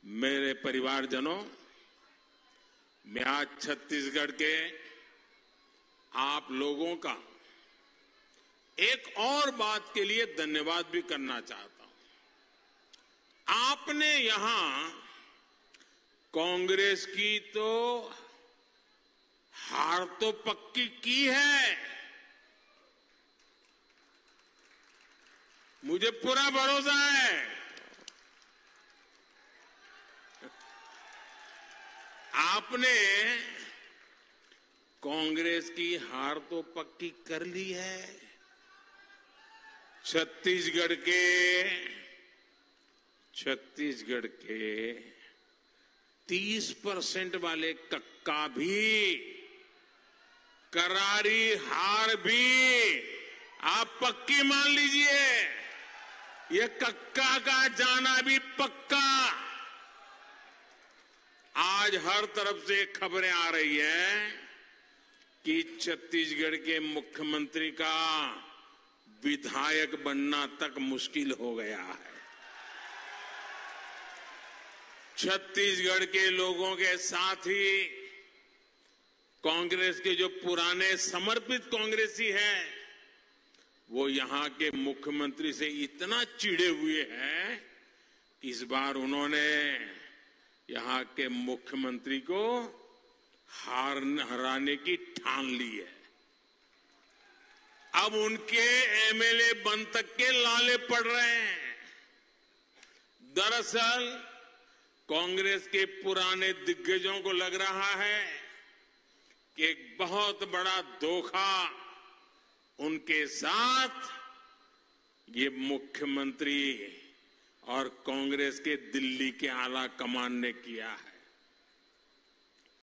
मेरे परिवारजनों, मैं आज छत्तीसगढ़ के आप लोगों का एक और बात के लिए धन्यवाद भी करना चाहता हूं। आपने यहां कांग्रेस की तो हार तो पक्की की है, मुझे पूरा भरोसा है। आपने कांग्रेस की हार तो पक्की कर ली है। छत्तीसगढ़ के 30% वाले कक्का भी, करारी हार भी आप पक्की मान लीजिए। ये कक्का का जाना भी पक्का। आज हर तरफ से खबरें आ रही है कि छत्तीसगढ़ के मुख्यमंत्री का विधायक बनना तक मुश्किल हो गया है। छत्तीसगढ़ के लोगों के साथ ही कांग्रेस के जो पुराने समर्पित कांग्रेसी हैं, वो यहां के मुख्यमंत्री से इतना चिढ़े हुए हैं कि इस बार उन्होंने यहां के मुख्यमंत्री को हराने की ठान ली है। अब उनके एमएलए बन तक के लाले पड़ रहे हैं। दरअसल कांग्रेस के पुराने दिग्गजों को लग रहा है कि एक बहुत बड़ा धोखा उनके साथ ये मुख्यमंत्री और कांग्रेस के दिल्ली के आला कमान ने किया है।